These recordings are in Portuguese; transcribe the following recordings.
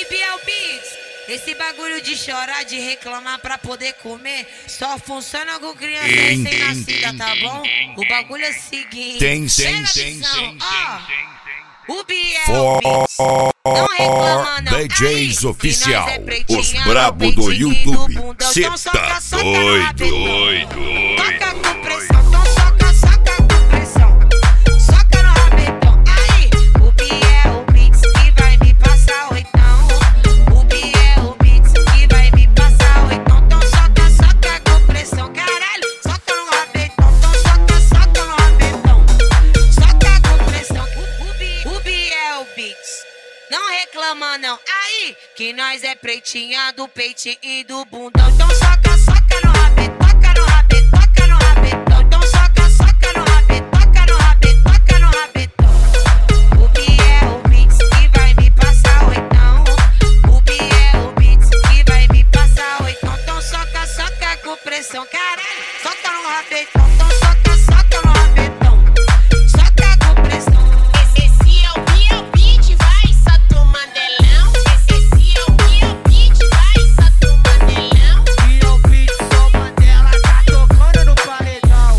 Biel Beats, esse bagulho de chorar, de reclamar pra poder comer, só funciona com criança recém-nascida, tá bom? O bagulho é o seguinte, pega a visão, ó. O Biel Beats, não reclama não. DJs Aí, oficial, que nós é os pretinha, brabo no do peitinho YouTube. do bundão. Cê Então soca, tá soca no doido. rabetão. Toca com pressão, então soca, soca com pressão. Soca no rabetão. Aí, o Biel Beats que vai me passar oitão. O Biel Beats que vai me passar oitão. Então soca, soca com pressão. Caralho, soca no rabetão. Então soca, soca no rabetão. Soca com pressão. O Biel Beats, não reclama não. Aí, que nós é pretinha do peitinho e do bundão. Então soca, soca no rabetão. Toca no rabetão, toca no rabetão. Então soca, soca no rabetão. Toca no rabetão, toca no rabetão. O Biel Beats que vai me passar oitão. O Biel Beats que vai me passar oitão. Então soca, soca com pressão. Caralho, soca no rabetão. Então soca, soca no rabetão. Soca com pressão. Esse é o Biel Beats, vai, Sato Mandelão. Esse é o Biel Beats, vai, Sato Mandelão. Biel Beats, sou Mandela, tá tocando no paredão.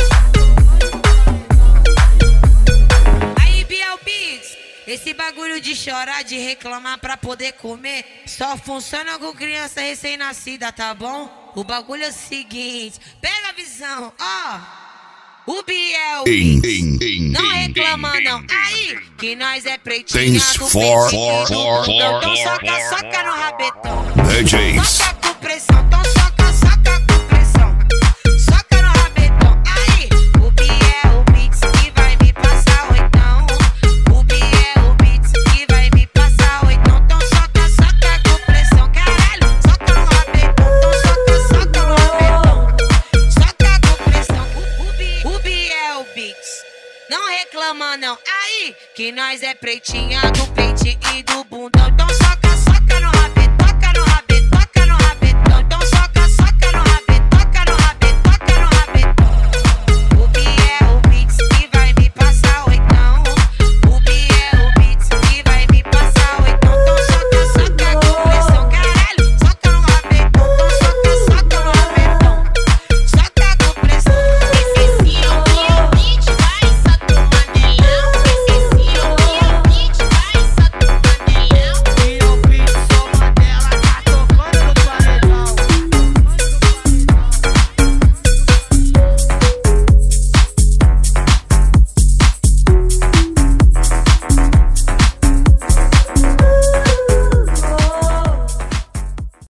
Aí, Biel Beats, esse bagulho de chorar, de reclamar pra poder comer, só funciona com criança recém-nascida, tá bom? O bagulho é o seguinte, pega a visão, ó. O Biel Beats, não reclama não. Aí, que nós é pretinha Tens do for- peitinho do for- bundão. Então for- soca, soca no rabetão. DJs. Soca com pressão, então soca, soca com pressão. Soca no rabetão. Aí, o Biel Beats que vai me passar oitão. O Biel Beats que vai me passar oitão. Então soca, soca com pressão. Caralho, soca no rabetão. Então soca, soca no rabetão. Soca com pressão. O Biel Beats, não reclama não. Aí, que nós é pretinha do peitinho e do